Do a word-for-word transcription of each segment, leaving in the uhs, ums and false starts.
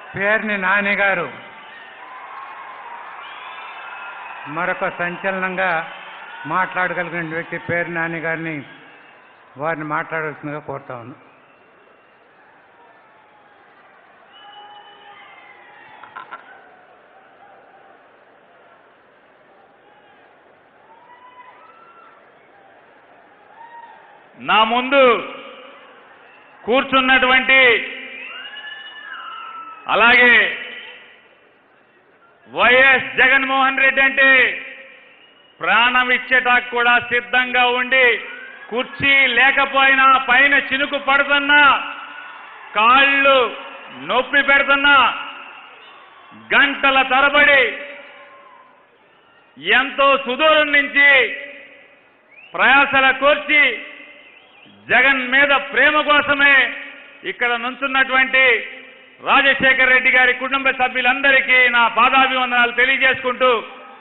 పేర్ని నాని గారు మరొక సంచలనంగా మాట్లాడగలిగిన వ్యక్తి పేర్ని నాని గారిని వారిని మాట్లాడాల్సిందిగా కోరుతా ఉన్నాను. నా ముందు కూర్చున్నటువంటి అలాగే వైఎస్ జగన్మోహన్ రెడ్డి అంటే ప్రాణం ఇచ్చేటాకు కూడా సిద్ధంగా ఉండి కుర్చీ లేకపోయినా పైన చినుకు పడుతున్నా కాళ్ళు నొప్పి పెడుతున్నా గంటల తరబడి ఎంతో సుదూరం నుంచి ప్రయాసల కోర్చి జగన్ మీద ప్రేమ కోసమే ఇక్కడ నుంచున్నటువంటి రాజశేఖర్ రెడ్డి గారి కుటుంబ సభ్యులందరికీ నా పాదాభివందనాలు తెలియజేసుకుంటూ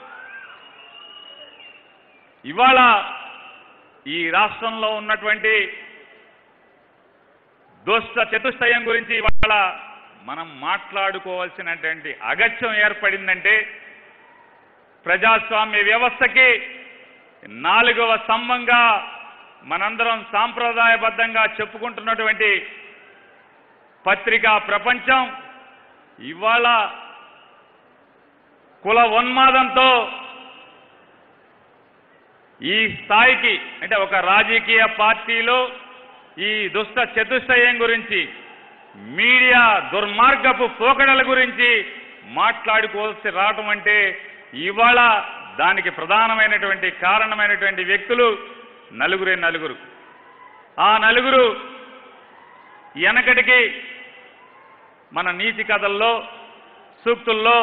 ఇవాళ ఈ రాష్ట్రంలో ఉన్నటువంటి దుష్ట చతుష్టయం గురించి ఇవాళ మనం మాట్లాడుకోవాల్సినటువంటి అగత్యం ఏర్పడిందంటే ప్రజాస్వామ్య వ్యవస్థకి నాలుగవ స్తంభంగా మనందరం సాంప్రదాయబద్ధంగా చెప్పుకుంటున్నటువంటి పత్రికా ప్రపంచం ఇవాళ కుల ఉన్మాదంతో ఈ స్థాయికి అంటే ఒక రాజకీయ పార్టీలో ఈ దుష్ట చతుష్టయం గురించి మీడియా దుర్మార్గపు పోకడల గురించి మాట్లాడుకోవాల్సి రావటం అంటే ఇవాళ దానికి ప్రధానమైనటువంటి కారణమైనటువంటి వ్యక్తులు నలుగురే నలుగురు. ఆ నలుగురు వెనకటికి మన నీతి కథల్లో సూక్తుల్లో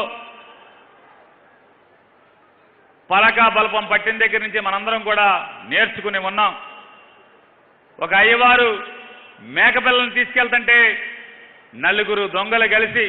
పలకా బల్పం పట్టిన దగ్గర నుంచి మనందరం కూడా నేర్చుకుని ఉన్నాం. ఒక అయ్యవారు మేకపిల్లను తీసుకెళ్తుంటే నలుగురు దొంగలు కలిసి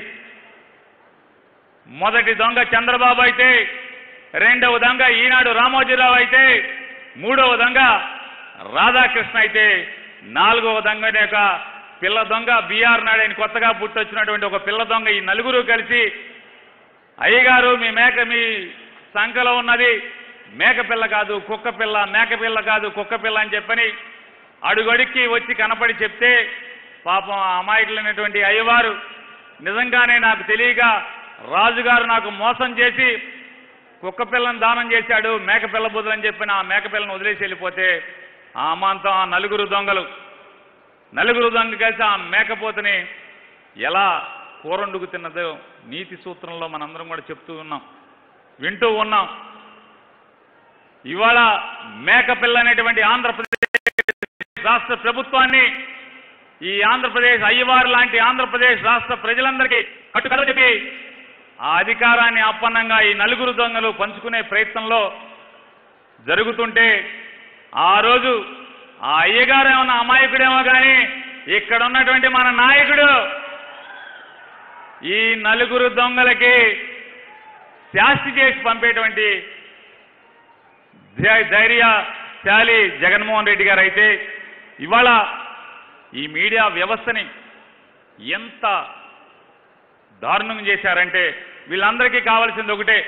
మొదటి దొంగ చంద్రబాబు అయితే, రెండవ దొంగ ఈనాడు రామోజీరావు అయితే, మూడవ దొంగ రాధాకృష్ణ అయితే, నాలుగవ దొంగ యొక్క పిల్ల దొంగ బీఆర్ నాయుడు ఆయన కొత్తగా పుట్టొచ్చినటువంటి ఒక పిల్ల దొంగ ఈ నలుగురు కలిసి అయ్యగారు మీ మేక మీ సంఖలో ఉన్నది మేక పిల్ల కాదు కుక్క పిల్ల, మేక పిల్ల కాదు కుక్క పిల్ల అని చెప్పని అడుగడికి వచ్చి కనపడి చెప్తే పాపం అమాయకులైనటువంటి అయ్యవారు నిజంగానే నాకు తెలియక రాజుగారు నాకు మోసం చేసి కుక్క పిల్లను దానం చేశాడు మేక పిల్ల బుద్ధులని చెప్పిన ఆ మేక పిల్లను వదిలేసి వెళ్ళిపోతే ఆ అమాంతం ఆ నలుగురు దొంగలు నలుగురు దొంగ కలిసి ఆ మేకపోతని ఎలా కూరండుకు తిన్నదో నీతి సూత్రంలో మనందరం కూడా చెప్తూ ఉన్నాం, వింటూ ఉన్నాం. ఇవాళ మేకపిల్ల అనేటువంటి ఆంధ్రప్రదేశ్ రాష్ట్ర ప్రభుత్వాన్ని ఈ ఆంధ్రప్రదేశ్ అయ్యవారు లాంటి ఆంధ్రప్రదేశ్ రాష్ట్ర ప్రజలందరికీ కట్టుకథ చెప్పి ఆ అధికారాన్ని అప్పన్నంగా ఈ నలుగురు దొంగలు పంచుకునే ప్రయత్నంలో జరుగుతుంటే ఆ రోజు ఆ అయ్యగారు ఏమన్నా అమాయకుడేమో కానీ ఇక్కడ ఉన్నటువంటి మన నాయకుడు ఈ నలుగురు దొంగలకి శాస్తి చేసి పంపేటువంటి ధైర్యశాలి జగన్మోహన్ రెడ్డి గారు అయితే ఇవాళ ఈ మీడియా వ్యవస్థని ఎంత దారుణం చేశారంటే వీళ్ళందరికీ కావాల్సింది ఒకటే,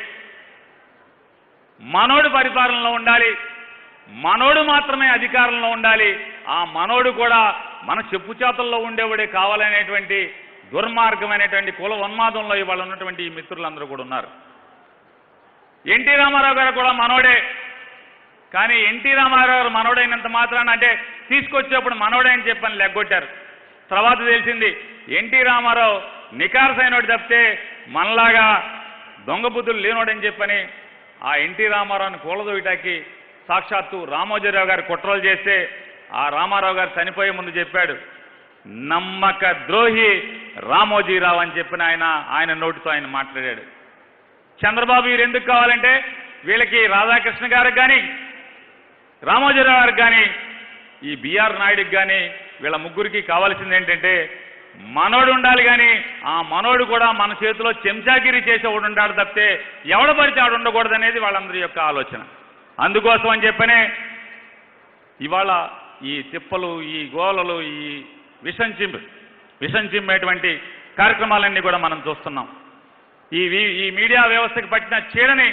మనోడు పరిపాలనలో ఉండాలి, మనోడు మాత్రమే అధికారంలో ఉండాలి, ఆ మనోడు కూడా మన చెప్పు చేతల్లో ఉండేవాడే కావాలనేటువంటి దుర్మార్గమైనటువంటి కుల ఉన్మాదంలో ఇవాళ ఉన్నటువంటి ఈ మిత్రులందరూ కూడా ఉన్నారు. ఎన్టీ రామారావు గారు కూడా మనోడే, కానీ ఎన్టీ రామారావు గారు మనోడైనంత మాత్రాన అంటే తీసుకొచ్చేప్పుడు మనోడే అని చెప్పని లెగ్గొట్టారు. తర్వాత తెలిసింది ఎన్టీ రామారావు నికార్సైనోడు తప్పితే మనలాగా దొంగ బుద్ధులు లేనోడని చెప్పని ఆ ఎన్టీ రామారావుని కూలదోయటానికి సాక్షాత్తు రామోజీరావు గారు కుట్రలు చేస్తే ఆ రామారావు గారు చనిపోయే ముందు చెప్పాడు, నమ్మక ద్రోహి రామోజీరావు అని చెప్పిన ఆయన ఆయన నోటితో ఆయన మాట్లాడాడు. చంద్రబాబు వీరు ఎందుకు కావాలంటే వీళ్ళకి రాధాకృష్ణ గారికి కానీ రామోజీరావు గారికి కానీ ఈ బీఆర్ నాయుడికి కానీ వీళ్ళ ముగ్గురికి కావాల్సింది ఏంటంటే మనోడు ఉండాలి, కానీ ఆ మనోడు కూడా మన చేతిలో చెంచాగిరి చేసేవాడు ఉండాలి తప్పితే ఎవడ పరిచి ఆడు ఉండకూడదు అనేది వాళ్ళందరి యొక్క ఆలోచన. అందుకోసం అని చెప్పనే ఇవాళ ఈ తిప్పలు, ఈ గోలలు, ఈ విషం చిమ్ విషం చిమ్మేటువంటి కార్యక్రమాలన్నీ కూడా మనం చూస్తున్నాం. ఈ ఈ మీడియా వ్యవస్థకి పట్టిన చీడని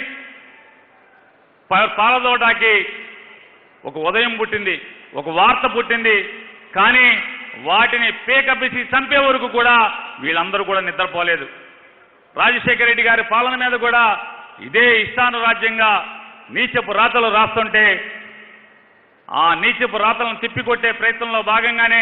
పాలదోటాకి ఒక ఉదయం పుట్టింది, ఒక వార్త పుట్టింది. కానీ వాటిని పేకపిసి చంపే వరకు కూడా వీళ్ళందరూ కూడా నిద్రపోలేదు. రాజశేఖర రెడ్డి గారి పాలన మీద కూడా ఇదే ఇష్టానురాజ్యంగా నీచపు రాతలు రాస్తుంటే ఆ నీచపు రాతలను తిప్పికొట్టే ప్రయత్నంలో భాగంగానే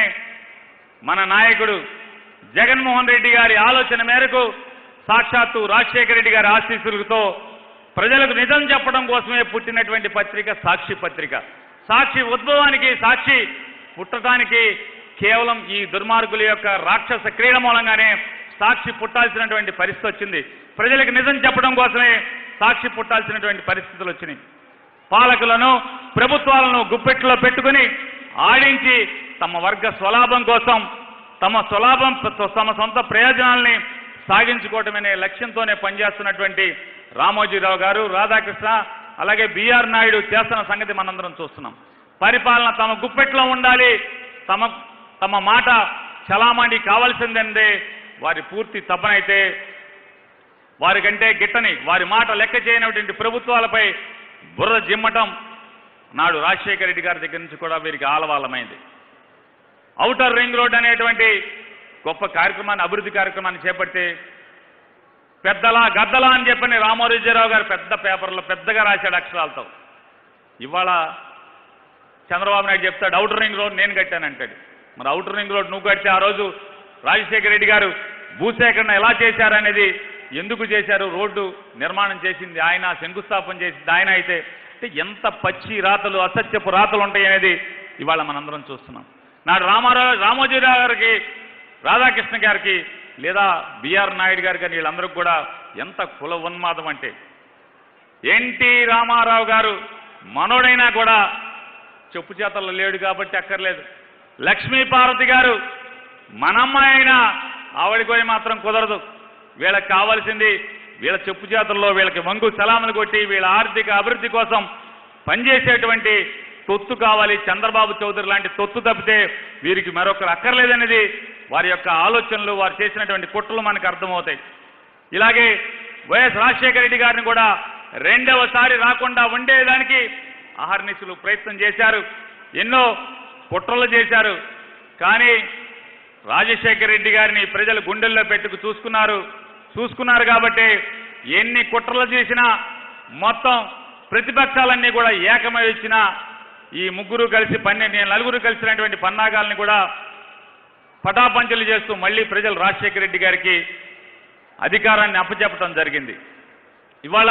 మన నాయకుడు జగన్మోహన్ రెడ్డి గారి ఆలోచన మేరకు సాక్షాత్తు రాజశేఖర రెడ్డి గారి ఆశీస్సులతో ప్రజలకు నిజం చెప్పడం కోసమే పుట్టినటువంటి పత్రిక సాక్షి పత్రిక. సాక్షి ఉద్భవానికి, సాక్షి పుట్టడానికి కేవలం ఈ దుర్మార్గుల యొక్క రాక్షస క్రీడ మూలంగానే సాక్షి పుట్టాల్సినటువంటి పరిస్థితి వచ్చింది. ప్రజలకు నిజం చెప్పడం కోసమే సాక్షి పుట్టాల్సినటువంటి పరిస్థితులు వచ్చినాయి. పాలకులను, ప్రభుత్వాలను గుప్పెట్లో పెట్టుకుని ఆడించి తమ వర్గ స్వలాభం కోసం, తమ స్వలాభం తమ సొంత ప్రయోజనాల్ని సాగించుకోవటమనే లక్ష్యంతోనే పనిచేస్తున్నటువంటి రామోజీరావు గారు, రాధాకృష్ణ, అలాగే బిఆర్ నాయుడు చేస్తున్న సంగతి మనందరం చూస్తున్నాం. పరిపాలన తమ గుప్పెట్లో ఉండాలి, తమ తమ మాట చలామణి కావాల్సిందే వారి పూర్తి తపనైతే వారికంటే గిట్టని, వారి మాట లెక్క చేయనటువంటి ప్రభుత్వాలపై బుర్ర జిమ్మటం నాడు రాజశేఖర రెడ్డి గారి దగ్గర నుంచి కూడా వీరికి ఆలవాలమైంది. ఔటర్ రింగ్ రోడ్ అనేటువంటి గొప్ప కార్యక్రమాన్ని, అభివృద్ధి కార్యక్రమాన్ని చేపడితే పెద్దలా గద్దలా అని చెప్పని రామోజీరావు గారు పెద్ద పేపర్లో పెద్దగా రాశాడు అక్షరాలతో. ఇవాళ చంద్రబాబు నాయుడు చెప్తాడు ఔటర్ రింగ్ రోడ్ నేను కట్టానంటాడు. మరి ఔటర్ రింగ్ రోడ్ నువ్వు కడితే ఆ రోజు రాజశేఖర రెడ్డి గారు భూసేకరణ ఎలా చేశారనేది, ఎందుకు చేశారు, రోడ్డు నిర్మాణం చేసింది ఆయన, శంకుస్థాపన చేసింది ఆయన అయితే అంటే ఎంత పచ్చి రాతలు, అసత్యపు రాతలు ఉంటాయి అనేది ఇవాళ మనందరం చూస్తున్నాం. నాడు రామారావు రామోజీరావు గారికి, రాధాకృష్ణ గారికి లేదా బిఆర్ నాయుడు గారు కానీ వీళ్ళందరికీ కూడా ఎంత కుల ఉన్మాదం అంటే, ఎన్టీ రామారావు గారు మనోడైనా కూడా చెప్పు చేతల్లో లేడు కాబట్టి అక్కర్లేదు. లక్ష్మీపార్వతి గారు మనమ్మాయి అయినా ఆవిడకి మాత్రం కుదరదు. వీళ్ళకి కావాల్సింది వీళ్ళ చెప్పు చేతుల్లో వీళ్ళకి వంగు సలాములు కొట్టి వీళ్ళ ఆర్థిక అభివృద్ధి కోసం పనిచేసేటువంటి తొత్తు కావాలి. చంద్రబాబు చౌదరి లాంటి తొత్తు తప్పితే వీరికి మరొకరు అక్కర్లేదనేది వారి యొక్క ఆలోచనలు, వారు చేసినటువంటి కుట్రలు మనకు అర్థమవుతాయి. ఇలాగే వైఎస్ రాజశేఖర రెడ్డి గారిని కూడా రెండవసారి రాకుండా ఉండేదానికి అహర్నిశలు ప్రయత్నం చేశారు, ఎన్నో కుట్రలు చేశారు. కానీ రాజశేఖర రెడ్డి గారిని ప్రజలు గుండెల్లో పెట్టుకు చూసుకున్నారు చూసుకున్నారు కాబట్టి ఎన్ని కుట్రలు చేసినా, మొత్తం ప్రతిపక్షాలన్నీ కూడా ఏకమై వచ్చినా ఈ ముగ్గురు కలిసి పన్నెండు నలుగురు కలిసినటువంటి పన్నాగాల్ని కూడా పటాపంచలు చేస్తూ మళ్ళీ ప్రజలు రాజశేఖర రెడ్డి గారికి అధికారాన్ని అప్పచెప్పడం జరిగింది. ఇవాళ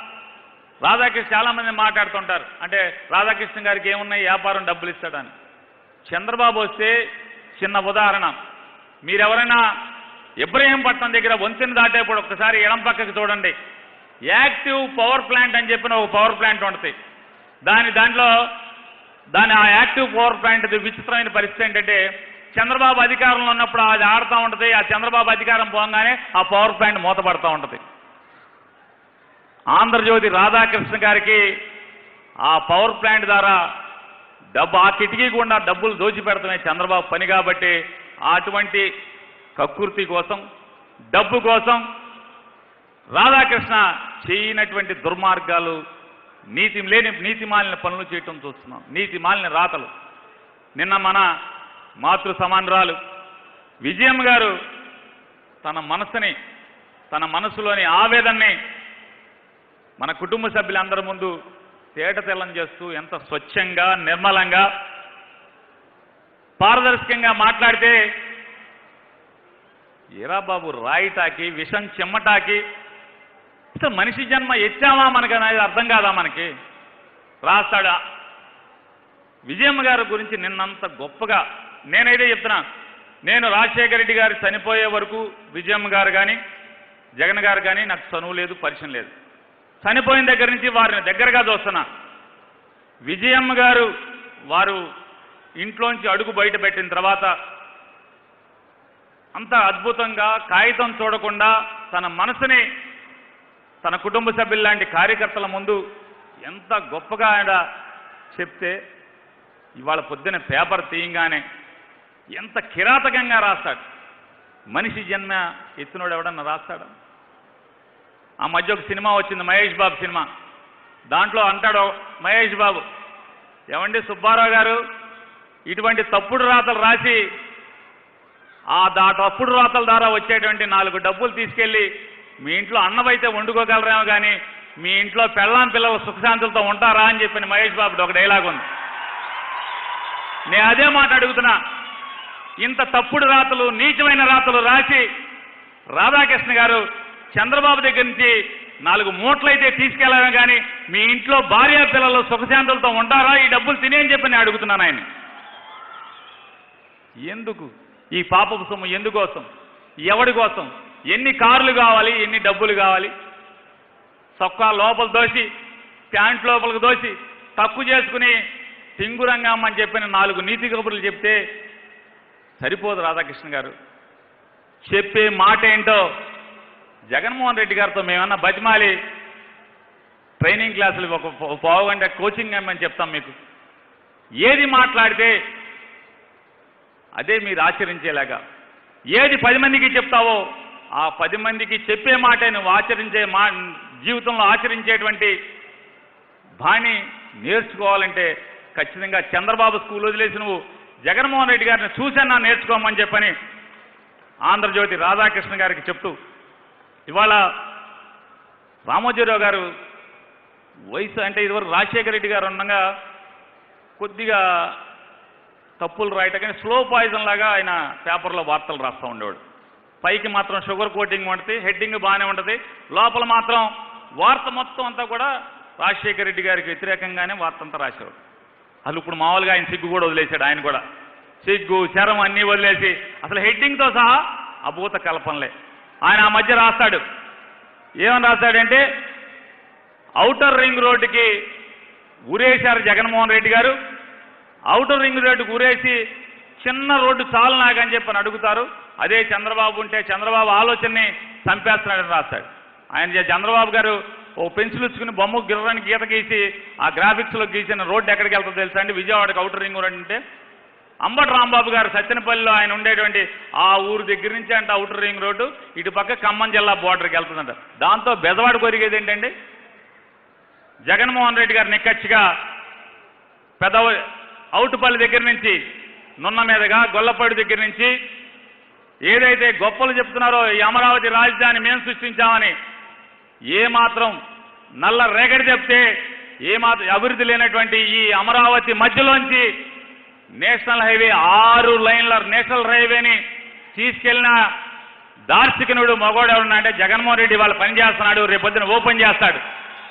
రాధాకృష్ణ చాలామంది మాట్లాడుతుంటారు, అంటే రాధాకృష్ణ గారికి ఏమున్నాయి, వ్యాపారం డబ్బులు ఇస్తాడని. చంద్రబాబు వస్తే చిన్న ఉదాహరణ, మీరెవరైనా ఇబ్రహీంపట్నం దగ్గర వంతెన దాటేప్పుడు ఒక్కసారి ఎడం పక్కకి చూడండి, యాక్టివ్ పవర్ ప్లాంట్ అని చెప్పిన ఒక పవర్ ప్లాంట్ ఉంటుంది. దాని దాంట్లో దాని ఆ యాక్టివ్ పవర్ ప్లాంట్ విచిత్రమైన పరిస్థితి ఏంటంటే, చంద్రబాబు అధికారంలో ఉన్నప్పుడు అది ఆడుతూ ఉంటుంది, ఆ చంద్రబాబు అధికారం పోగానే ఆ పవర్ ప్లాంట్ మూతపడుతూ ఉంటుంది. ఆంధ్రజ్యోతి రాధాకృష్ణ గారికి ఆ పవర్ ప్లాంట్ ద్వారా డబ్బు, ఆ కిటికీ గుండా డబ్బులు దోచిపెడతామే చంద్రబాబు పని కాబట్టి అటువంటి కక్కుర్తి కోసం, డబ్బు కోసం రాధాకృష్ణ చేయనటువంటి దుర్మార్గాలు, నీతి లేని నీతి మాలిన పనులు చేయటం చూస్తున్నాం, నీతి మాలిన రాతలు. నిన్న మన మాతృ సమానరాలు విజయమ్మ గారు తన మనసుని, తన మనసులోని ఆవేదనని మన కుటుంబ సభ్యులందరి ముందు తేటతెల్లం చేస్తూ ఎంత స్వచ్ఛంగా, నిర్మలంగా, పారదర్శకంగా మాట్లాడితే, ఏరా బాబు రాయిటాకి, విషం చెమ్మటాకి అసలు మనిషి జన్మ ఎచ్చామా మనకు అనేది అర్థం కాదా మనకి రాస్తాడా. విజయమ్మ గారి గురించి నిన్నంత గొప్పగా నేనైతే చెప్తున్నా, నేను రాజశేఖర రెడ్డి గారు చనిపోయే వరకు విజయమ్మ గారు కానీ జగన్ గారు కానీ నాకు చనువు లేదు, పరిచయం లేదు. చనిపోయిన దగ్గర నుంచి వారిని దగ్గరగా చూస్తున్నా. విజయమ్మ గారు వారు ఇంట్లోంచి అడుగు బయట పెట్టిన తర్వాత అంత అద్భుతంగా, కాగితం చూడకుండా తన మనసుని తన కుటుంబ సభ్యుల్లాంటి కార్యకర్తల ముందు ఎంత గొప్పగా ఆయన చెప్తే, ఇవాళ పొద్దున పేపర్ తీయంగానే ఎంత కిరాతకంగా రాస్తాడు. మనిషి జన్మ ఎత్తినోడు ఎవడన్నా రాస్తాడు? ఆ మధ్య ఒక సినిమా వచ్చింది, మహేష్ బాబు సినిమా. దాంట్లో అంటాడు మహేష్ బాబు, ఏమండి సుబ్బారావు గారు, ఇటువంటి తప్పుడు రాతలు రాసి ఆ దా తప్పుడు రాతల ద్వారా వచ్చేటువంటి నాలుగు డబ్బులు తీసుకెళ్ళి మీ ఇంట్లో అన్నమైతే వండుకోగలరేమో కానీ మీ ఇంట్లో పెళ్ళాం పిల్లలు సుఖశాంతులతో ఉంటారా అని చెప్పిన మహేష్ బాబుది ఒక డైలాగ్ ఉంది. నేను అదే మాట అడుగుతున్నా. ఇంత తప్పుడు రాతలు, నీచమైన రాతలు రాసి రాధాకృష్ణ గారు చంద్రబాబు దగ్గర నుంచి నాలుగు మూటలైతే తీసుకెళ్లారు కానీ మీ ఇంట్లో భార్య పిల్లలు సుఖశాంతులతో ఉంటారా ఈ డబ్బులు తినే అని చెప్పి నేను అడుగుతున్నాను ఆయన. ఎందుకు ఈ పాపపు సొమ్ము? ఎందుకోసం? ఎవడి కోసం? ఎన్ని కార్లు కావాలి? ఎన్ని డబ్బులు కావాలి? సొక్కా లోపల దోసి, ప్యాంట్ లోపలికి దోసి తక్కువ చేసుకుని టింగురంగం అని చెప్పిన నాలుగు నీతి కబుర్లు చెప్తే సరిపోదు రాధాకృష్ణ గారు. చెప్పే మాట ఏంటో జగన్మోహన్ రెడ్డి గారితో మేమన్నా బతిమాలి ట్రైనింగ్ క్లాసులు ఒక పావు గంట కోచింగ్ ఇమ్మని చెప్తాం మీకు. ఏది మాట్లాడితే అదే మీరు ఆచరించేలాగా, ఏది పది మందికి చెప్తావో ఆ పది మందికి చెప్పే మాట నువ్వు ఆచరించే మా జీవితంలో ఆచరించేటువంటి బాణి నేర్చుకోవాలంటే ఖచ్చితంగా చంద్రబాబు స్కూల్ వదిలేసి నువ్వు జగన్మోహన్ రెడ్డి గారిని చూసన్నా నేర్చుకోమని చెప్పని ఆంధ్రజ్యోతి రాధాకృష్ణ గారికి చెప్తూ, ఇవాళ రామోజీరావు గారు వయసు అంటే ఇదివరకు రాజశేఖర రెడ్డి గారు ఉండగా కొద్దిగా తప్పులు రాయటం కానీ స్లో పాయిజన్ లాగా ఆయన పేపర్లో వార్తలు రాస్తూ ఉండేవాడు. పైకి మాత్రం షుగర్ కోటింగ్ ఉంటుంది, హెడ్డింగ్ బాగానే ఉంటుంది, లోపల మాత్రం వార్త మొత్తం అంతా కూడా రాజశేఖర రెడ్డి గారికి వ్యతిరేకంగానే వార్త అంతా రాసేవాడు. అసలు ఇప్పుడు మామూలుగా ఆయన సిగ్గు కూడా వదిలేశాడు. ఆయన కూడా సిగ్గు శరం అన్నీ వదిలేసి అసలు హెడ్డింగ్తో సహా అభూత కల్పనలే. ఆయన ఆ మధ్య రాస్తాడు, ఏమని రాస్తాడంటే ఔటర్ రింగ్ రోడ్డుకి ఊరేశారు జగన్మోహన్ రెడ్డి గారు, ఔటర్ రింగ్ రోడ్డుకి ఊరేసి చిన్న రోడ్డు చాలు నాకని చెప్పని అడుగుతారు. అదే చంద్రబాబు ఉంటే చంద్రబాబు ఆలోచనని చంపేస్తున్నాడని రాస్తాడు. ఆయన చంద్రబాబు గారు ఓ పెన్సిల్ ఇచ్చుకుని బొమ్మకు గిర్రానికి గీత గీసి ఆ గ్రాఫిక్స్లో గీసిన రోడ్డు ఎక్కడికి వెళ్తుందో తెలుసా అండి? విజయవాడకి ఔటర్ రింగ్ రోడ్ అంటే అంబటి రాంబాబు గారు సత్తెనపల్లిలో ఆయన ఉండేటువంటి ఆ ఊరు దగ్గర నుంచి అంటే ఔటర్ రింగ్ రోడ్డు ఇటు పక్క ఖమ్మం జిల్లా బోర్డర్కి వెళ్తుందంట. దాంతో బెజవాడ కొరిగేది ఏంటండి? జగన్మోహన్ రెడ్డి గారు నిక్కచ్చిగా పెద్ద ఔటుపల్లి దగ్గర నుంచి నున్న మీదుగా గొల్లపాడు దగ్గర నుంచి ఏదైతే గొప్పలు చెప్తున్నారో ఈ అమరావతి రాజధాని మేము సృష్టించామని ఏమాత్రం నల్ల రేగడి చెప్తే ఏమాత్రం అభివృద్ధి లేనటువంటి ఈ అమరావతి మధ్యలోంచి నేషనల్ హైవే ఆరు లైన్ల నేషనల్ హైవేని తీసుకెళ్లిన దార్శికనుడు మగోడు ఎవరున్నా అంటే జగన్మోహన్ రెడ్డి వాళ్ళు పనిచేస్తున్నాడు, రేపొద్దున ఓపెన్ చేస్తాడు.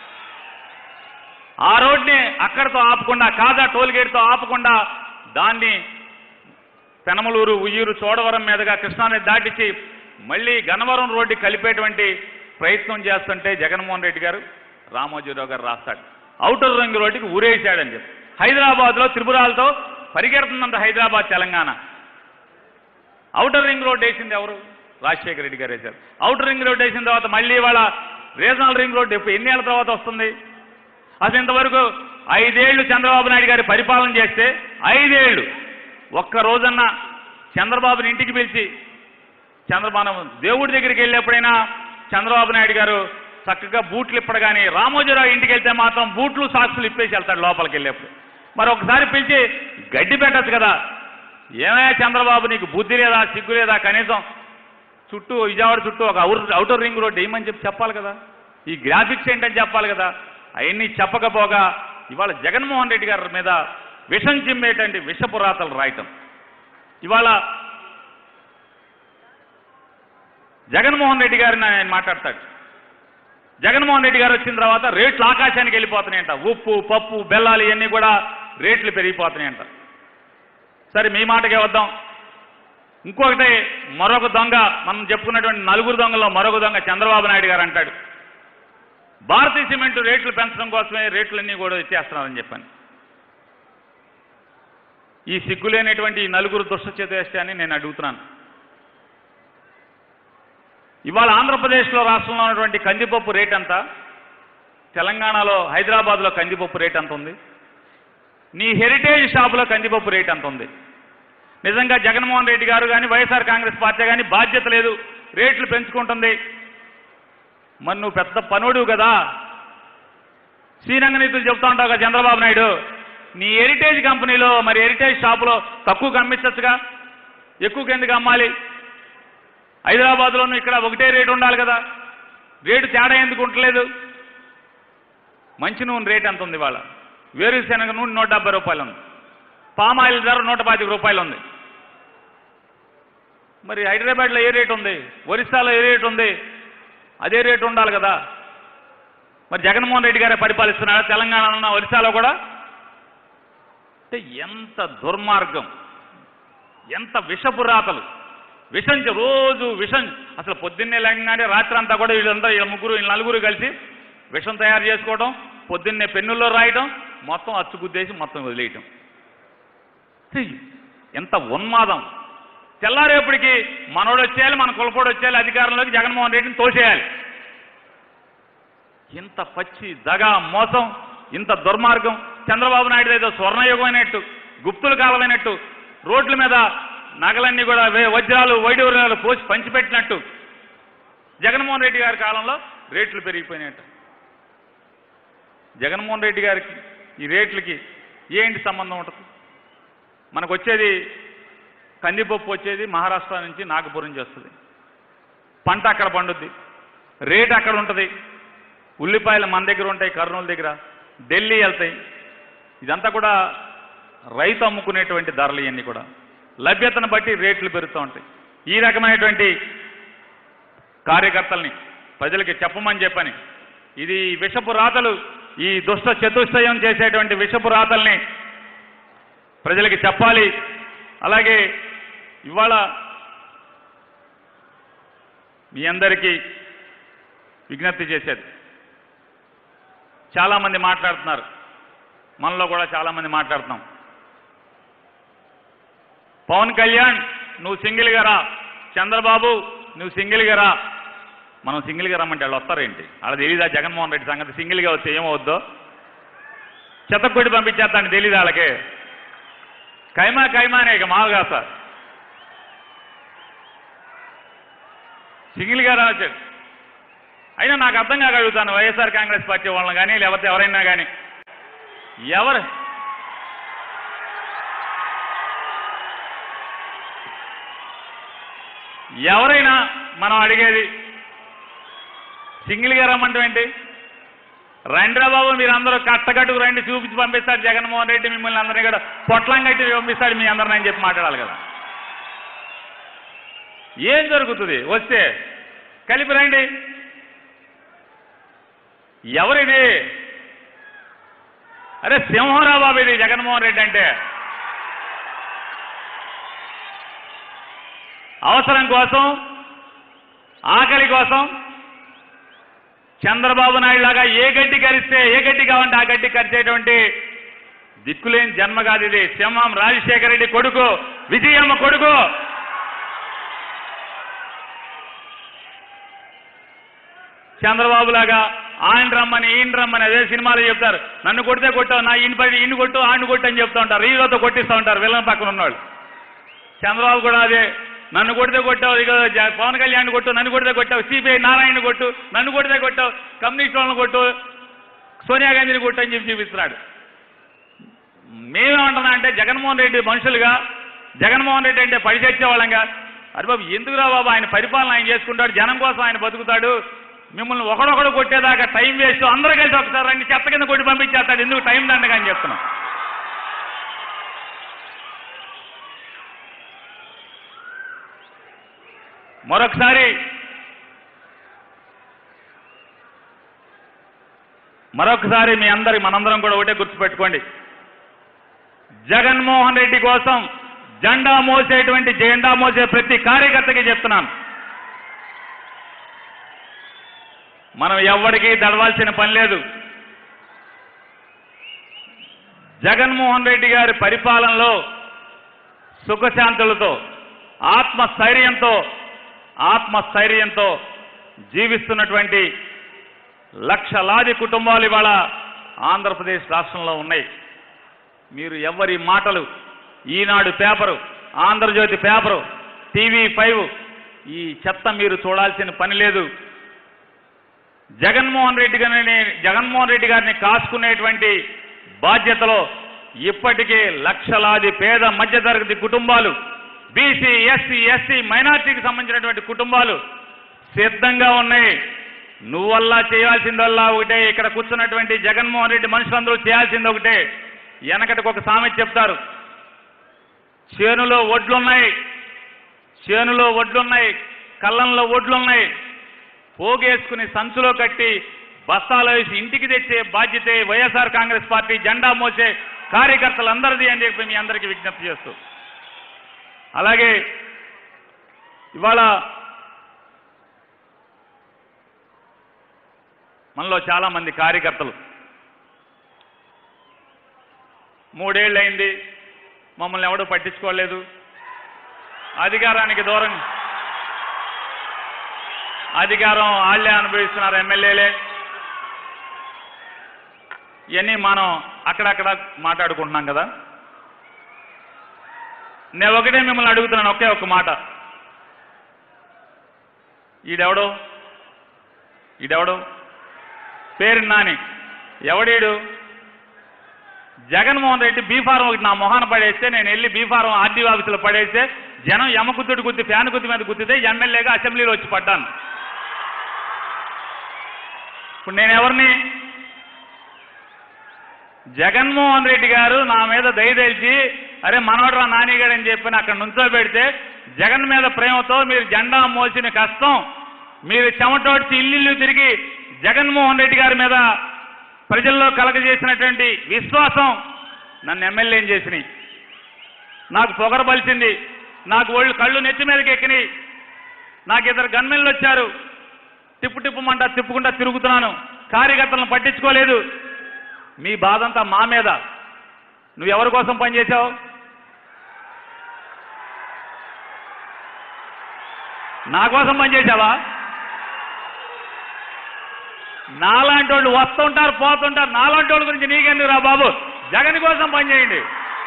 ఆ రోడ్ని అక్కడితో ఆపకుండా, కాజా టోల్గేట్తో ఆపకుండా దాన్ని పెనమలూరు, ఉయ్యూరు, చోడవరం మీదుగా కృష్ణానది దాటించి మళ్ళీ గన్నవరం రోడ్డు కలిపేటువంటి ప్రయత్నం చేస్తుంటే జగన్మోహన్ రెడ్డి గారు రామోజీరావు గారు రాస్తాడు ఔటర్ రింగ్ రోడ్డుకి ఊరేశాడని చెప్పి. హైదరాబాద్లో త్రిపురాలతో పరిగెడుతుందంట Hyderabad Telangana. Outer ring road వేసింది ఎవరు? రాజశేఖర రెడ్డి గారు వేశారు. ఔటర్ రింగ్ రోడ్ వేసిన తర్వాత మళ్ళీ వాళ్ళ రీజనల్ రింగ్ రోడ్ ఎప్పుడు ఎన్ని ఏళ్ళ తర్వాత వస్తుంది? అసలు ఇంతవరకు ఐదేళ్లు చంద్రబాబు నాయుడు గారి పరిపాలన చేస్తే ఐదేళ్లు ఒక్క రోజన్నా చంద్రబాబుని ఇంటికి పిలిచి చంద్రబాబు దేవుడి దగ్గరికి వెళ్ళేప్పుడైనా చంద్రబాబు నాయుడు గారు చక్కగా బూట్లు ఇప్పడు కానీ రామోజీరావు ఇంటికి వెళ్తే మాత్రం బూట్లు సాక్సులు ఇప్పేసి వెళ్తాడు లోపలికి వెళ్ళేప్పుడు. మరి ఒకసారి పిలిచి గడ్డి పెట్టచ్చు కదా, ఏమయ్యా చంద్రబాబు నీకు బుద్ధి లేదా, సిగ్గు లేదా, కనీసం చుట్టూ విజయవాడ చుట్టూ ఒక ఔటర్ రింగ్ రోడ్ వేయమని చెప్పి చెప్పాలి కదా, ఈ గ్రాఫిక్స్ ఏంటని చెప్పాలి కదా. అవన్నీ చెప్పకపోగా ఇవాళ జగన్మోహన్ రెడ్డి గారి మీద విషం చిమ్మేటండి విషపురాతలు రాయటం. ఇవాళ జగన్మోహన్ రెడ్డి గారిని ఆయన మాట్లాడతాడు. జగన్మోహన్ రెడ్డి గారు వచ్చిన తర్వాత రేట్లు ఆకాశానికి వెళ్ళిపోతున్నాయంట. ఉప్పు, పప్పు, బెల్లాలు ఇవన్నీ కూడా రేట్లు పెరిగిపోతున్నాయంట. సరే మీ మాటకే వద్దాం. ఇంకొకటి మరొక దొంగ, మనం చెప్పుకున్నటువంటి నలుగురు దొంగల్లో మరొక దొంగ చంద్రబాబు నాయుడు గారు అంటాడు భారతీయ సిమెంట్ రేట్లు పెంచడం కోసమే రేట్లన్నీ కూడా ఇచ్చేస్తున్నారని చెప్పాను. ఈ సిగ్గులేనటువంటి ఈ నలుగురు దుష్ట చేతేస్తాయని నేను అడుగుతున్నాను. ఇవాళ ఆంధ్రప్రదేశ్లో రాష్ట్రంలో ఉన్నటువంటి కందిపప్పు రేట్ ఎంత? తెలంగాణలో హైదరాబాద్లో కందిపప్పు రేట్ ఎంత ఉంది? నీ హెరిటేజ్ షాపులో కందిపప్పు రేట్ ఎంత ఉంది? నిజంగా జగన్మోహన్ రెడ్డి గారు కానీ వైఎస్ఆర్ కాంగ్రెస్ పార్టీ కానీ బాధ్యత లేదు, రేట్లు పెంచుకుంటుంది. మరి నువ్వు పెద్ద పనుడు కదా, శ్రీరంగ నీతులు చెప్తా ఉంటావు కదా చంద్రబాబు నాయుడు. నీ హెరిటేజ్ కంపెనీలో మరి హెరిటేజ్ షాపులో తక్కువకి అమ్మించచ్చుగా, ఎక్కువకి ఎందుకు అమ్మాలి? హైదరాబాద్లోనూ ఇక్కడ ఒకటే రేటు ఉండాలి కదా, రేటు తేడా ఎందుకు ఉండలేదు? మంచి నూనె రేట్ ఎంత ఉంది ఇవాళ? వేరుశనగ నూనె నూట డెబ్బై రూపాయలు ఉంది, పామాయిల్ ధర నూట పాతిక రూపాయలు ఉంది. మరి హైదరాబాద్లో ఏ రేటు ఉంది, ఒరిస్సాలో ఏ రేటు ఉంది? అదే రేటు ఉండాలి కదా. మరి జగన్మోహన్ రెడ్డి గారే పరిపాలిస్తున్నాడు తెలంగాణలో, ఒరిస్సాలో కూడా. అంటే ఎంత దుర్మార్గం, ఎంత విషపు రాతలు, విషం రోజు విషం. అసలు పొద్దున్నే లేకగానే రాత్రి అంతా కూడా వీళ్ళంతా వీళ్ళ ముగ్గురు వీళ్ళ నలుగురు కలిసి విషం తయారు చేసుకోవడం, పొద్దున్నే పెన్నుల్లో రాయటం, మొత్తం అచ్చుగుద్దేసి మొత్తం వదిలేయటం. ఎంత ఉన్మాదం. తెల్లారేపటికి మనోడు వచ్చేయాలి, మన కులపోడు వచ్చేయాలి అధికారంలోకి, జగన్మోహన్ రెడ్డిని తోసేయాలి. ఇంత పచ్చి దగా మోసం, ఇంత దుర్మార్గం. చంద్రబాబు నాయుడు ఏదో స్వర్ణయుగం అయినట్టు, గుప్తుల కాలమైనట్టు, రోడ్ల మీద నగలన్నీ కూడా వజ్రాలు వైడూర్యాలు పోసి పంచిపెట్టినట్టు జగన్మోహన్ రెడ్డి గారి కాలంలో రేట్లు పెరిగిపోయినట్టు. జగన్మోహన్ రెడ్డి గారికి ఈ రేట్లకి ఏంటి సంబంధం ఉంటుంది? మనకు వచ్చేది కందిపప్పు వచ్చేది మహారాష్ట్ర నుంచి నాగపురం చేస్తుంది, పంట అక్కడ పండుద్ది, రేట్ అక్కడ ఉంటుంది. ఉల్లిపాయలు మన దగ్గర ఉంటాయి, కర్నూలు దగ్గర, ఢిల్లీ వెళ్తాయి. ఇదంతా కూడా రైతు అమ్ముకునేటువంటి ధరలు ఇవన్నీ కూడా లభ్యతను బట్టి రేట్లు పెరుగుతూ ఉంటాయి. ఈ రకమైనటువంటి కార్యకర్తల్ని ప్రజలకి చెప్పమని చెప్పని, ఇది విషపు రాతలు, ఈ దుష్ట చతుష్టయం చేసేటువంటి విషపు రాతల్ని ప్రజలకి చెప్పాలి. అలాగే ఇవాళ మీ అందరికీ విజ్ఞప్తి చేసేది, చాలామంది మాట్లాడుతున్నారు, మనలో కూడా చాలామంది మాట్లాడుతున్నాం. పవన్ కళ్యాణ్ నువ్వు సింగిల్గా రా, చంద్రబాబు నువ్వు సింగిల్గా రా. మనం సింగిల్గా రమ్మంటే వాళ్ళు వస్తారేంటి? వాళ్ళ తెలీదా జగన్మోహన్ రెడ్డి సంగతి? సింగిల్గా వస్తే ఏమవుద్దో చెత్తకొట్టి పంపించేస్తాను, తెలీదు వాళ్ళకి. కైమా కైమానే ఇక మావుగా సార్, సింగిల్గా రావచ్చు. అయినా నాకు అర్థం కాక అడుగుతాను, వైఎస్ఆర్ కాంగ్రెస్ పార్టీ వాళ్ళని కానీ లేకపోతే ఎవరైనా కానీ, ఎవరు ఎవరైనా మనం అడిగేది సింగిల్గా రమ్మంటాం ఏంటి? రండిరా బాబు మీరందరూ కట్టకట్టుకు రండి, చూపించి పంపిస్తాడు జగన్మోహన్ రెడ్డి, మిమ్మల్ని అందరినీ కూడా పొట్లం కట్టి పంపిస్తాడు మీ అందరిని అని చెప్పి మాట్లాడాలి కదా. ఏం జరుగుతుంది? వస్తే కలిపి రండి. ఎవరిది? అరే సింహరా బాబు ఇది జగన్మోహన్ రెడ్డి అంటే. అవసరం కోసం, ఆకలి కోసం చంద్రబాబు నాయుడు లాగా ఏ గడ్డి కరిస్తే ఏ గడ్డి కావాలంటే ఆ గడ్డి కరిచేటువంటి దిక్కులేని జన్మ కాదు ఇది. సింహం రాజశేఖర రెడ్డి కొడుకు, విజయమ్మ కొడుకు. చంద్రబాబు లాగా ఆయన రమ్మని ఈయన రమ్మని అదే సినిమాలు చెప్తారు, నన్ను కొడితే కొట్టావు, నా ఈయన పడి ఈయన కొట్టు ఆయన కొట్టు అని చెప్తూ ఉంటారు, హీరోతో కొట్టిస్తూ ఉంటారు విలన్ పక్కన ఉన్నవాళ్ళు. చంద్రబాబు కూడా అదే, నన్ను కొడితే కొట్టావు, ఇక పవన్ కళ్యాణ్ కొట్టు, నన్ను కొడితే కొట్టావు, సిపిఐ నారాయణ కొట్టు, నన్ను కొడితే కొట్టావు, కమ్యూనిస్ట్ వాళ్ళని కొట్టు, సోనియా గాంధీని కొట్టు అని చెప్పి చూపిస్తున్నాడు. మేమేమంటున్నా అంటే జగన్మోహన్ రెడ్డి మనుషులుగా, జగన్మోహన్ రెడ్డి అంటే పడి తెచ్చేవాళ్ళంగా, అరే బాబు ఎందుకురా బాబు, ఆయన పరిపాలన ఆయన చేసుకుంటాడు, జనం కోసం ఆయన బతుకుతాడు, మిమ్మల్ని ఒకడొకడు కొట్టేదాకా టైం వేస్ట్, అందరూ కలిసి ఒకసారి రండి చెత్త కింద కొట్టి పంపించేస్తాడు, ఎందుకు టైం దండగా అని చెప్తున్నాం. మరొకసారి మరొకసారి మీ అందరి మనందరం కూడా ఒకటే గుర్తుపెట్టుకోండి, జగన్మోహన్ రెడ్డి కోసం జెండా మోసేటువంటి జెండా మోసే ప్రతి కార్యకర్తకి చెప్తున్నాను, మనం ఎవరికీ దడవాల్సిన పని లేదు. జగన్మోహన్ రెడ్డి గారి పరిపాలనలో సుఖశాంతులతో, ఆత్మస్థైర్యంతో ఆత్మస్థైర్యంతో జీవిస్తున్నటువంటి లక్షలాది కుటుంబాలు ఇవాళ ఆంధ్రప్రదేశ్ రాష్ట్రంలో ఉన్నాయి. మీరు ఎవరి మాటలు, Eenadu paper, Andhrajyothy paper, TV five, ఈ చెత్త మీరు చూడాల్సిన పని లేదు. జగన్మోహన్ రెడ్డి గారిని జగన్మోహన్ రెడ్డి గారిని కాసుకునేటువంటి బాధ్యతలో ఇప్పటికే లక్షలాది పేద మధ్యతరగతి కుటుంబాలు, బీసీ, ఎస్సీ, ఎస్టీ, మైనార్టీకి సంబంధించినటువంటి కుటుంబాలు సిద్ధంగా ఉన్నాయి. నువ్వల్లా చేయాల్సిందల్లా ఒకటే, ఇక్కడ కూర్చున్నటువంటి జగన్మోహన్ రెడ్డి మనుషులందరూ చేయాల్సింది ఒకటే. వెనకటికి ఒక సామెత చెప్తారు, చేనులో ఒడ్లున్నాయి, చేనులో ఒడ్లున్నాయి, కళ్ళంలో ఒడ్లున్నాయి, పోగేసుకుని సంచులో కట్టి బస్తాలో వేసి ఇంటికి తెచ్చే బాధ్యతే వైఎస్ఆర్ కాంగ్రెస్ పార్టీ జెండా మోసే కార్యకర్తలందరిది అని చెప్పి మీ అందరికీ విజ్ఞప్తి చేస్తూ, అలాగే ఇవాళ మనలో చాలా మంది కార్యకర్తలు మూడేళ్ళయింది మమ్మల్ని ఎవడూ పట్టించుకోలేదు, అధికారానికి దూరం, అధికారం వాళ్ళే అనుభవిస్తున్నారు, ఎమ్మెల్యేలే, ఇవన్నీ మనం అక్కడక్కడ మాట్లాడుకుంటున్నాం కదా. నేను ఒకటే మిమ్మల్ని అడుగుతున్నాను, ఒకే ఒక్క మాట, ఈడెవడు ఈడెవడు పేరు నాని, ఎవడీడు? జగన్మోహన్ రెడ్డి బీఫారం ఒకటి నా మొహాన పడేస్తే, నేను వెళ్ళి బీఫారం ఆర్డీ ఆఫీసులో పడేస్తే జనం ఎమ్మకుత్తుడు గుద్ది ఫ్యాన్ గుద్ది మీద గుద్దితే ఎమ్మెల్యేగా అసెంబ్లీలో వచ్చి పడ్డాను. ఇప్పుడు నేను ఎవరిని? జగన్మోహన్ రెడ్డి గారు నా మీద దయదలిచి అరే మనవడరా నానిగారు అని చెప్పి అక్కడ నుంచో పెడితే, జగన్ మీద ప్రేమతో మీరు జెండా మోసిన కష్టం, మీరు చెమటోడ్చి ఇల్లు తిరిగి జగన్మోహన్ రెడ్డి గారి మీద ప్రజల్లో కలగజేసినటువంటి విశ్వాసం నన్ను ఎమ్మెల్యేం చేసినాయి. నాకు పొగర బలిసింది, నాకు ఒళ్ళు కళ్ళు నెత్తి మీదకి ఎక్కినాయి, నాకు ఇద్దరు గన్మెన్లు వచ్చారు, తిప్పు తిప్పుమంటా తిప్పుకుంటా తిరుగుతున్నాను, కార్యకర్తలను పట్టించుకోలేదు. మీ బాధంతా మా మీద. నువ్వు ఎవరి కోసం పనిచేశావు? నా కోసం పనిచేశావా? నాలాంటి వాళ్ళు వస్తుంటారు పోతుంటారు, నాలాంటి వాళ్ళ గురించి నీకెందుకు రా బాబు, జగన్ కోసం పనిచేయండి.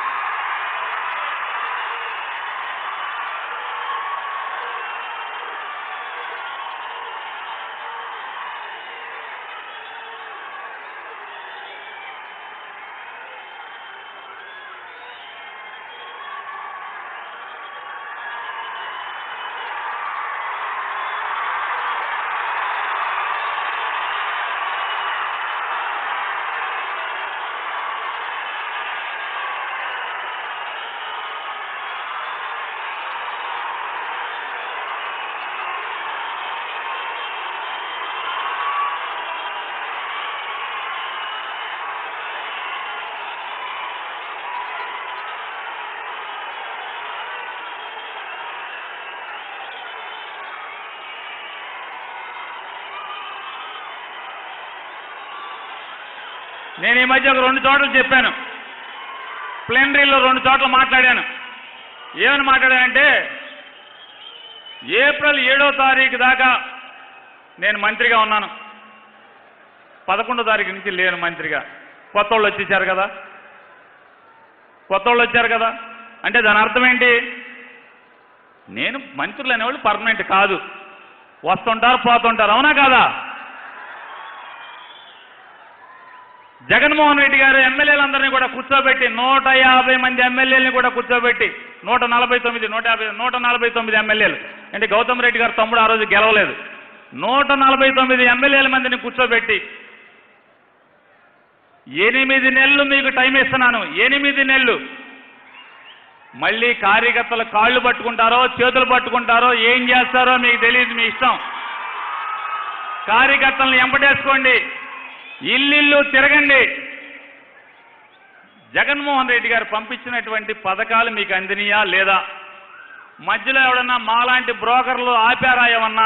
నేను ఈ మధ్య ఒక రెండు చోట్ల చెప్పాను, ప్లెనరీలో రెండు చోట్ల మాట్లాడాను. ఏమని మాట్లాడానంటే, ఏప్రిల్ ఏడో తారీఖు దాకా నేను మంత్రిగా ఉన్నాను, పదకొండో తారీఖు నుంచి లేను మంత్రిగా. కొత్త వాళ్ళు వచ్చేసారు కదా, కొత్త వాళ్ళు వచ్చారు కదా అంటే దాని అర్థం ఏంటి? నేను మంత్రులు అనేవాళ్ళు పర్మనెంట్ కాదు, వస్తుంటారు పోతుంటారు, అవునా కాదా? జగన్మోహన్ రెడ్డి గారు ఎమ్మెల్యేలందరినీ కూడా కూర్చోబెట్టి, నూట యాభై మంది ఎమ్మెల్యేలని కూడా కూర్చోబెట్టి, నూట నలభై తొమ్మిది నూట యాభై నూట నలభై తొమ్మిది ఎమ్మెల్యేలు అంటే గౌతమ్ రెడ్డి గారు తమ్ముడు ఆ రోజు గెలవలేదు, నూట నలభై తొమ్మిది ఎమ్మెల్యేల మందిని కూర్చోబెట్టి ఎనిమిది నెలలు మీకు టైం ఇస్తున్నాను, ఎనిమిది నెలలు. మళ్ళీ కార్యకర్తలు కాళ్ళు పట్టుకుంటారో చేతులు పట్టుకుంటారో ఏం చేస్తారో మీకు తెలియదు, మీ ఇష్టం. కార్యకర్తలను ఎంపటేసుకోండి, ఇల్లిల్లు తిరగండి. జగన్మోహన్ రెడ్డి గారు పంపించినటువంటి పథకాలు మీకు అందినయా లేదా? మధ్యలో ఎవడన్నా మాలాంటి బ్రోకర్లు ఆపారా ఏమన్నా?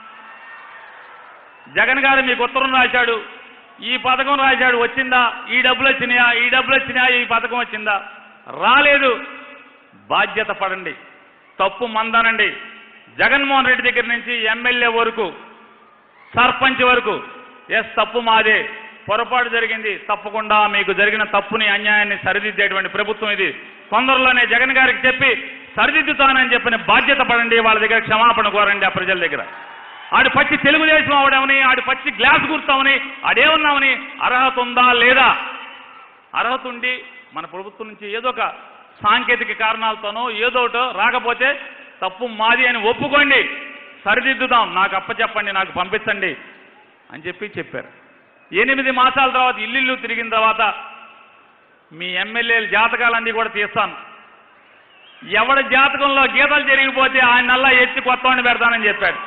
జగన్ గారు మీకు ఉత్తరం రాశాడు, ఈ పథకం రాశాడు, వచ్చిందా? ఈ డబ్బులు వచ్చినాయా? ఈ డబ్బులు వచ్చినాయా? ఈ పథకం వచ్చిందా? రాలేదు. బాధ్యత పడండి, తప్పు మందనండి. జగన్మోహన్ రెడ్డి దగ్గర నుంచి ఎమ్మెల్యే వరకు, సర్పంచ్ వరకు, ఎస్ తప్పు మాదే, పొరపాటు జరిగింది, తప్పకుండా మీకు జరిగిన తప్పుని అన్యాయాన్ని సరిదిద్దేటువంటి ప్రభుత్వం ఇది. తొందరలోనే జగన్ గారికి చెప్పి సరిదిద్దుతానని చెప్పిన బాధ్యత పడండి, వాళ్ళ దగ్గర క్షమాపణ కోరండి ఆ ప్రజల దగ్గర. ఆడు పచ్చి తెలుగుదేశం అవడమని, ఆడు పచ్చి గ్లాస్ గుర్తామని, ఆడేమన్నామని అర్హత ఉందా లేదా? అర్హత ఉండి మన ప్రభుత్వం నుంచి ఏదో ఒక సాంకేతిక కారణాలతోనో ఏదోటో రాకపోతే తప్పు మాది అని ఒప్పుకోండి, సరిదిద్దుదాం, నాకు అప్పచెప్పండి, నాకు పంపించండి అని చెప్పి చెప్పారు. ఎనిమిది మాసాల తర్వాత ఇల్లు తిరిగిన తర్వాత మీ ఎమ్మెల్యేల జాతకాలన్నీ కూడా తీస్తాను, ఎవడి జాతకంలో గీతలు జరిగిపోతే ఆయన నల్లా ఎత్తి కొత్తవాడిని పెడతానని చెప్పాడు.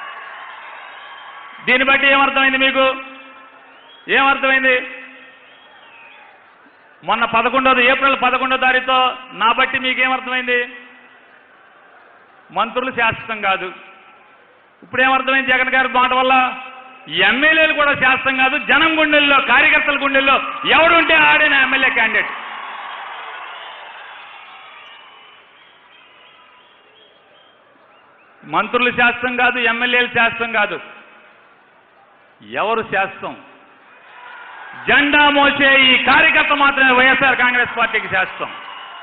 దీన్ని బట్టి ఏమర్థమైంది మీకు? ఏమర్థమైంది? మొన్న పదకొండోది ఏప్రిల్ పదకొండో తారీఖుతో నా బట్టి మీకేమర్థమైంది? మంత్రులు శాశ్వతం కాదు. ఇప్పుడు ఏమర్థమైంది జగన్ గారి మాట వల్ల? ఎమ్మెల్యేలు కూడా శాశ్వతం కాదు, జనం గుండెల్లో, కార్యకర్తల గుండెల్లో ఎవడుంటే ఆడే నా ఎమ్మెల్యే క్యాండిడేట్. మంత్రులు శాశ్వతం కాదు, ఎమ్మెల్యేలు శాశ్వతం కాదు. ఎవరు శాశ్వతం? జెండా మోసే ఈ కార్యకర్త మాత్రమే వైఎస్ఆర్ కాంగ్రెస్ పార్టీకి శాశ్వతం.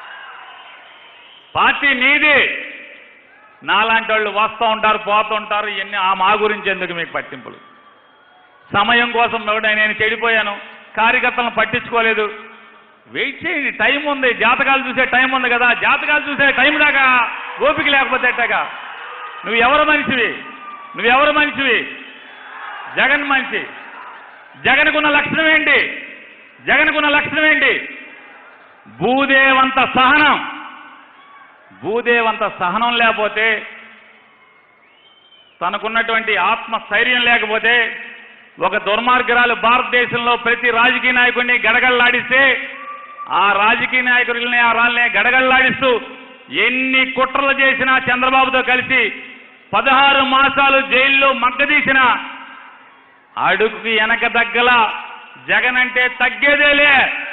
పార్టీ నీది, నాలాంటి వాళ్ళు వస్తూ ఉంటారు, పోతూ ఉంటారు, ఇవన్నీ ఆ మా గురించి ఎందుకు మీకు పట్టింపులు? సమయం కోసం నేను చెడిపోయాను, కార్యకర్తలను పట్టించుకోలేదు. వెయిట్ చేయండి, టైం ఉంది, జాతకాలు చూసే టైం ఉంది కదా. జాతకాలు చూసే టైం దాకా ఓపిక లేకపోతే ఎట్టగా? నువ్వు ఎవరు మనిషివి? నువ్వెవరు మనిషివి? జగన్ మనిషి. జగన్కున్న లక్షణం ఏంటి? జగన్కున్న లక్షణం ఏంటి? భూదేవంత సహనం. భూదేవంత సహనం లేకపోతే, తనకున్నటువంటి ఆత్మస్థైర్యం లేకపోతే, ఒక దుర్మార్గరాలు భారతదేశంలో ప్రతి రాజకీయ నాయకుడిని గడగడలాడిస్తే, ఆ రాజకీయ నాయకుల్ని ఆ రాళ్ళని గడగడలాడిస్తూ ఎన్ని కుట్రలు చేసినా చంద్రబాబుతో కలిసి పదహారు మాసాలు జైల్లో మగ్గదీసిన అడుగుకి వెనక దగ్గల జగన్ అంటే తగ్గేదేలే.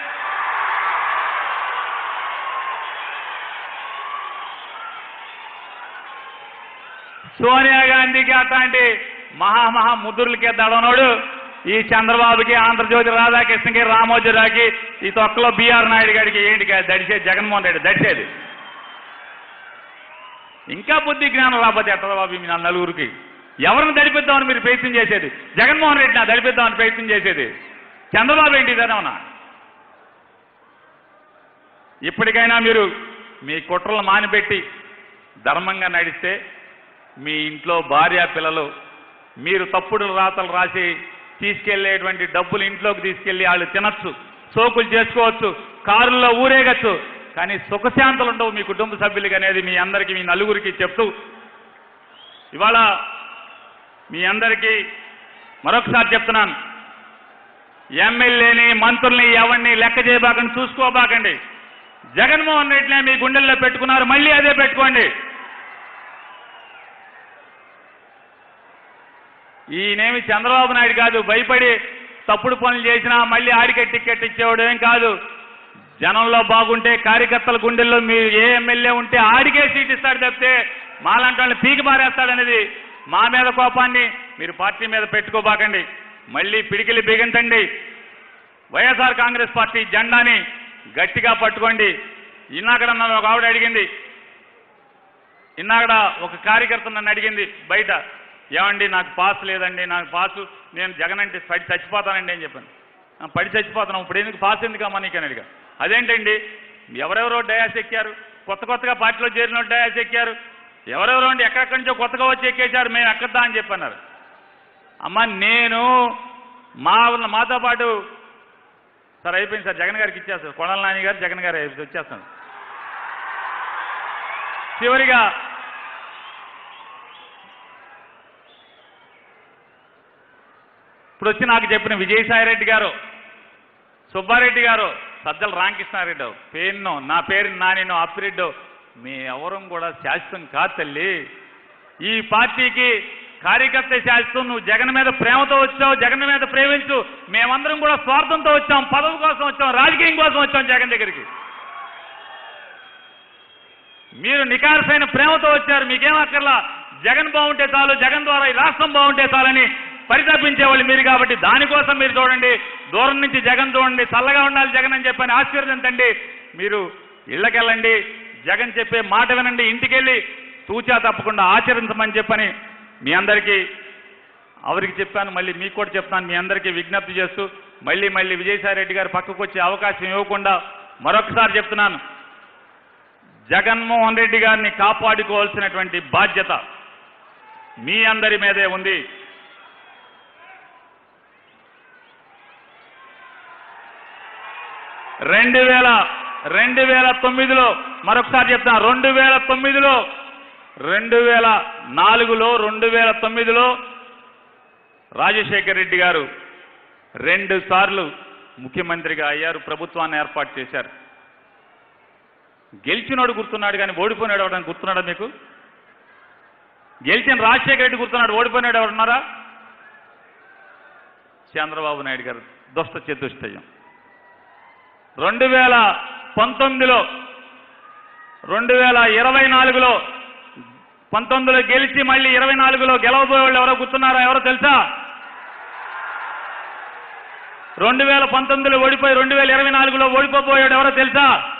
సోనియా గాంధీకి అట్లాంటి మహామహా ముద్దులకే దడనోడు ఈ చంద్రబాబుకి, ఆంధ్రజ్యోతి రాధాకృష్ణకి, రామోజీరావుకి, ఈ తొక్కలో బీఆర్ నాయుడు గారికి ఏంటి దడిచేది? జగన్మోహన్ రెడ్డి దడిచేది. ఇంకా బుద్ధి జ్ఞానం రాకపోతే ఎట్లా బాబు మీ నలుగురికి? ఎవరిని దడిపిద్దామని మీరు ప్రయత్నం చేసేది? జగన్మోహన్ రెడ్డిని దడిపిద్దామని ప్రయత్నం చేసేది. చంద్రబాబు ఏంటి ఇదేమన్నా? ఇప్పటికైనా మీరు మీ కుట్రలు మానిపెట్టి ధర్మంగా నడిస్తే మీ ఇంట్లో భార్య పిల్లలు, మీరు తప్పుడు రాతలు రాసి తీసుకెళ్లేటువంటి డబ్బులు ఇంట్లోకి తీసుకెళ్లి వాళ్ళు తినచ్చు, సోకులు చేసుకోవచ్చు, కారుల్లో ఊరేగచ్చు, కానీ సుఖశాంతులు ఉండవు మీ కుటుంబ సభ్యులకి అనేది మీ అందరికీ, మీ నలుగురికి చెప్తూ ఇవాళ మీ అందరికీ మరొకసారి చెప్తున్నాను, ఎమ్మెల్యేని, మంత్రుల్ని ఎవరిని లెక్క చేయబాకండి, చూసుకోబాకండి. జగన్మోహన్ రెడ్డిని మీ గుండెల్లో పెట్టుకున్నారు, మళ్ళీ అదే పెట్టుకోండి. ఈయనేమి చంద్రబాబు నాయుడు కాదు, భయపడి తప్పుడు పనులు చేసినా మళ్ళీ ఆడికే టికెట్ ఇచ్చేవాడు ఏం కాదు. జనంలో బాగుంటే, కార్యకర్తల గుండెల్లో మీరు ఏ ఎమ్మెల్యే ఉంటే ఆడికే సీట్ ఇస్తాడు తప్పితే మాలాంటి వాళ్ళని పీకి మారేస్తాడనేది మా మీద కోపాన్ని మీరు పార్టీ మీద పెట్టుకోబాకండి. మళ్ళీ పిడికిలి బిగించండి. వైఎస్ఆర్ కాంగ్రెస్ పార్టీ జెండాని గట్టిగా పట్టుకోండి. ఇన్నాకడ నన్ను ఒక ఆవిడ అడిగింది, ఇన్నాకడ ఒక కార్యకర్త నన్ను అడిగింది బయట, ఏమండి నాకు పాస్ లేదండి, నాకు పాసు, నేను జగన్ అంటే పడి చచ్చిపోతానండి అని చెప్పాను. పడి చచ్చిపోతున్నాం, ఇప్పుడు ఎందుకు పాస్ ఎందుకు అమ్మా నీకని అడిగా. అదేంటండి, ఎవరెవరో డయాస్ ఎక్కారు, కొత్త కొత్తగా పార్టీలో చేరిన డయాస్ ఎక్కారు, ఎవరెవరో అండి ఎక్కడెక్కడి నుంచో కొత్తగా వచ్చి ఎక్కేశారు, మేము ఎక్కద్దా అని చెప్పన్నారు. అమ్మ నేను మా మాతో పాటు సార్ అయిపోయింది సార్, జగన్ గారికి ఇచ్చేస్తారు, కొడాల నాని గారు జగన్ గారు వచ్చేస్తాను. చివరిగా ఇప్పుడు వచ్చి నాకు చెప్పిన విజయసాయిరెడ్డి గారు, సుబ్బారెడ్డి గారు, సజ్జల రామకృష్ణారెడ్డి, పేరును నా పేరు నానినో అప్పిరెడ్డో, మీ ఎవరం కూడా శాశ్వతం కాదు తల్లి. ఈ పార్టీకి కార్యకర్త శాశ్వతం. నువ్వు జగన్ మీద ప్రేమతో వచ్చావు, జగన్ మీద ప్రేమించు. మేమందరం కూడా స్వార్థంతో వచ్చాం, పదవి కోసం వచ్చాం, రాజకీయం కోసం వచ్చాం జగన్ దగ్గరికి. మీరు నికార్సైన ప్రేమతో వచ్చారు, మీకేం అక్కర్లా, జగన్ బాగుంటే చాలు, జగన్ ద్వారా ఈ రాష్ట్రం బాగుంటే చాలని పరితపించేవాళ్ళు మీరు. కాబట్టి దానికోసం మీరు చూడండి, దూరం నుంచి జగన్ చూడండి, చల్లగా ఉండాలి జగన్ అని చెప్పని ఆశీర్వదించండి. మీరు ఇళ్ళకెళ్ళండి, జగన్ చెప్పే మాట వినండి, ఇంటికెళ్ళి తూచా తప్పకుండా ఆచరించమని చెప్పని మీ అందరికీ అవరికి చెప్పాను, మళ్ళీ మీకు కూడా చెప్తాను. మీ అందరికీ విజ్ఞప్తి చేస్తూ మళ్ళీ మళ్ళీ విజయసాయి రెడ్డి గారు పక్కకు వచ్చే అవకాశం ఇవ్వకుండా మరొకసారి చెప్తున్నాను, జగన్మోహన్ రెడ్డి గారిని కాపాడుకోవాల్సినటువంటి బాధ్యత మీ అందరి మీదే ఉంది. రెండు వేల రెండు వేల తొమ్మిదిలో మరొకసారి చెప్తా, రెండు వేల తొమ్మిదిలో రెండు వేల నాలుగులో రెండు వేల తొమ్మిదిలో రాజశేఖర్ రెడ్డి గారు రెండు సార్లు ముఖ్యమంత్రిగా అయ్యారు, ప్రభుత్వాన్ని ఏర్పాటు చేశారు. గెలిచినోడు గుర్తున్నాడు కానీ ఓడిపోయినాడు ఎవడని గుర్తున్నాడా మీకు? గెలిచిన రాజశేఖర రెడ్డి గుర్తున్నాడు, ఓడిపోయినాడు ఎవరున్నారా? చంద్రబాబు నాయుడు గారు దుష్ట చతుష్టయం. రెండు వేల పంతొమ్మిదిలో రెండు వేల ఇరవై నాలుగులో పంతొమ్మిదిలో గెలిచి మళ్ళీ ఇరవై నాలుగులో గెలవబోయే వాళ్ళు ఎవరో గుర్తున్నారా? ఎవరో తెలుసా? రెండు వేల పంతొమ్మిదిలో ఓడిపోయి రెండు వేల ఇరవై నాలుగులో ఓడిపోబోయాడు ఎవరో తెలుసా?